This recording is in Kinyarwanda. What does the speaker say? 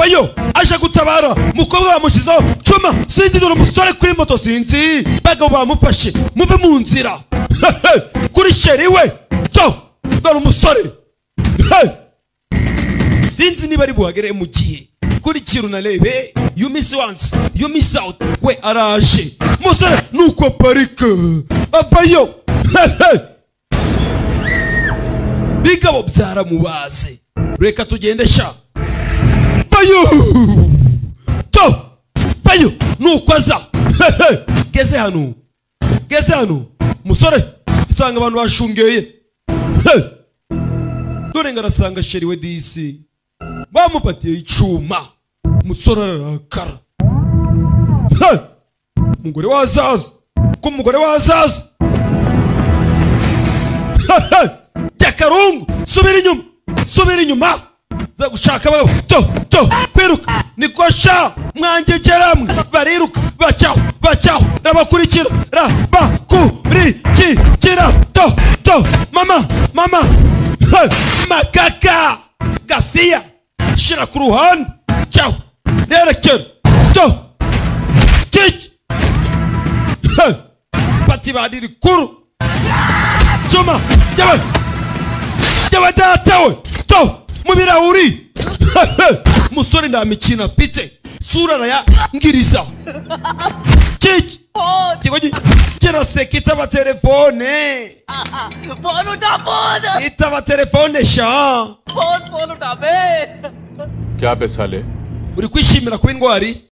avayo aje gutabara mukobwa bamushizeho cuma sinzi dore umusore kuri moto sinzi bagabo bamufashe muve mu nzira kuri sheri we to dore umusore sinzi niba ari buhagere mu gihe kuri kiru na lebe you miss once you miss out we araje musore nuko parika avayo bigabo byaramubaze reka tugende sha vayo to vayo nuko aza geze hano musore usanga abantu bashungeye dore ngarasanga sheri we disi bamufatiye icuma musore arakara umugore wazaza Jakarungu subira inyuma za gushaka bagabo to kwiruka nikosha mwangegeramwe bariruka bacyaho nabakurikira to mama makaka Gasiya shira ku ruhande ciao nerekera to cik pati badiri kuru cuma yawe datawe to mubirahuri musore ndamikina afite sura ya ngiriza cik kigoji kira sekita ba telefone phone uta phone itaba telefone sha phone uta be क्या बे साले uri kwishimira kuba indwari